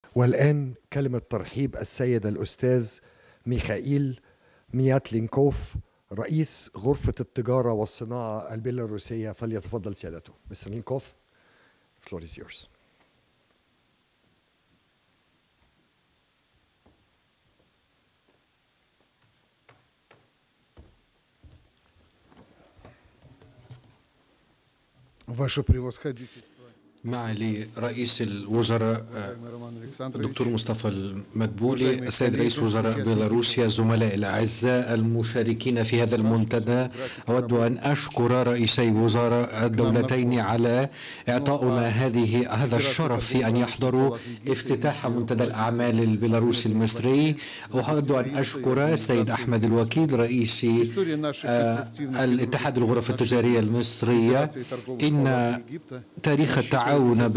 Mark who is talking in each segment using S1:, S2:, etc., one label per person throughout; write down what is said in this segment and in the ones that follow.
S1: والآن كلمة ترحيب السيد الأستاذ ميخائيل مياتلينكوف رئيس غرفة التجارة والصناعة البيلاروسية، فليتفضل سيادته. Mr. Linkov, the floor is yours.
S2: Ваше превосходительство.
S3: معالي رئيس الوزراء الدكتور مصطفى المدبولي، السيد رئيس وزراء بيلاروسيا، زملاء الأعزاء المشاركين في هذا المنتدى، أود أن أشكر رئيسي وزراء الدولتين على إعطاؤنا هذا الشرف في أن يحضروا افتتاح منتدى الأعمال البيلاروسي المصري. أود أن أشكر السيد أحمد الوكيل رئيس الاتحاد الغرف التجارية المصرية. إن تاريخ التعاون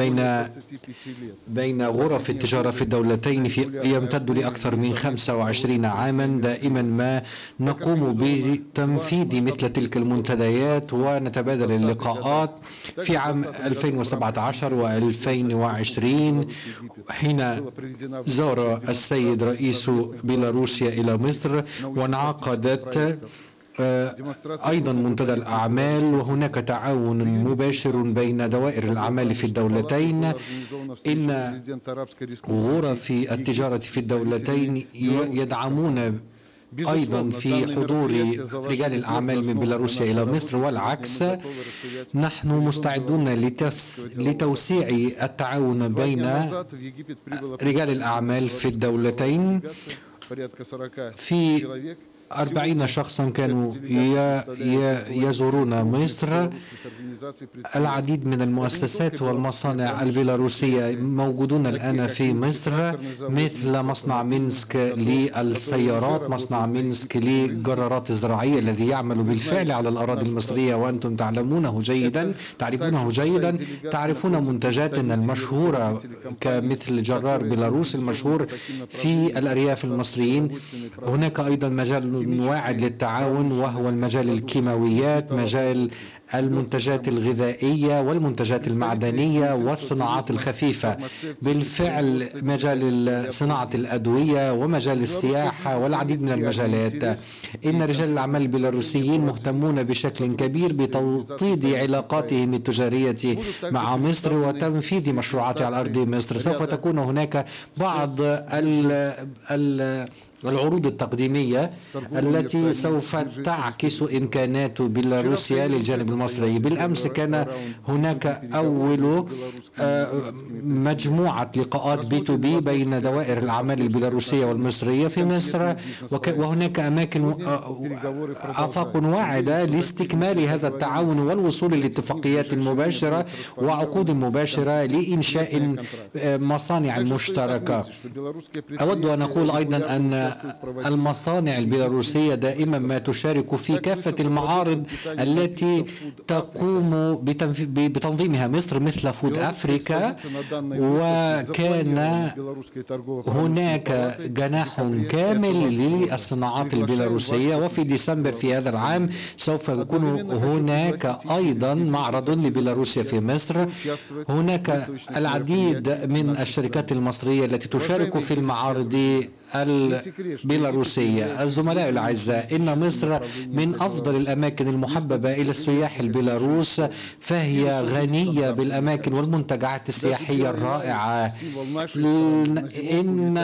S3: بين غرف التجارة في الدولتين يمتد لأكثر من 25 عاما. دائما ما نقوم بتنفيذ مثل تلك المنتديات ونتبادل اللقاءات. في عام 2017 و2020 حين زار السيد رئيس بيلاروسيا إلى مصر وانعقدت أيضا منتدى الأعمال، وهناك تعاون مباشر بين دوائر الأعمال في الدولتين. إن غرف التجارة في الدولتين يدعمون أيضا في حضور رجال الأعمال من بيلاروسيا إلى مصر والعكس. نحن مستعدون لتوسيع التعاون بين رجال الأعمال في الدولتين. في 40 شخصا كانوا يزورون مصر. العديد من المؤسسات والمصانع البيلاروسية موجودون الآن في مصر، مثل مصنع مينسك للسيارات، مصنع مينسك للجرارات الزراعية الذي يعمل بالفعل على الأراضي المصرية، وأنتم تعرفونه جيدا. تعرفون منتجاتنا المشهورة كمثل جرار بيلاروس المشهور في الأرياف المصريين. هناك أيضا مجال واعد للتعاون وهو المجال الكيماويات، مجال المنتجات الغذائية والمنتجات المعدنية والصناعات الخفيفة. بالفعل مجال صناعة الأدوية ومجال السياحة والعديد من المجالات. إن رجال الأعمال البيلاروسيين مهتمون بشكل كبير بتوطيد علاقاتهم التجارية مع مصر وتنفيذ مشروعات على أرض مصر. سوف تكون هناك بعض العروض التقديمية التي سوف تعكس إمكانات بيلاروسيا للجانب المصري. بالأمس كان هناك أول مجموعة لقاءات B2B بين دوائر الأعمال البيلاروسية والمصرية في مصر، وهناك آفاق واعدة لاستكمال هذا التعاون والوصول لاتفاقيات مباشرة وعقود مباشرة لإنشاء مصانع مشتركة. أود أن أقول أيضا أن المصانع البيلاروسية دائما ما تشارك في كافة المعارض التي تقوم بتنظيمها مصر، مثل فود أفريكا، وكان هناك جناح كامل للصناعات البيلاروسية. وفي ديسمبر في هذا العام سوف يكون هناك أيضا معرض لبيلاروسيا في مصر. هناك العديد من الشركات المصرية التي تشارك في المعارض البيلاروسية. الزملاء الأعزاء، إن مصر من أفضل الأماكن المحببة إلى السياح البيلاروس، فهي غنية بالأماكن والمنتجعات السياحية الرائعة. إن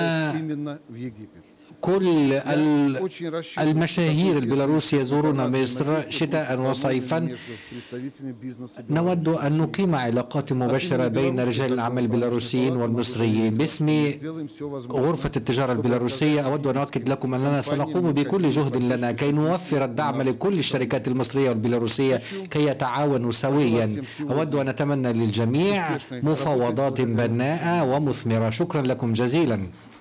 S3: كل المشاهير البيلاروس يزورون مصر شتاء وصيفا. نود أن نقيم علاقات مباشرة بين رجال الأعمال البيلاروسيين والمصريين. باسم غرفة التجارة البيلاروسية أود أن أؤكد لكم أننا سنقوم بكل جهد لنا كي نوفر الدعم لكل الشركات المصرية والبيلاروسية كي يتعاونوا سويا. أود أن أتمنى للجميع مفاوضات بناءة ومثمرة. شكرا لكم جزيلا.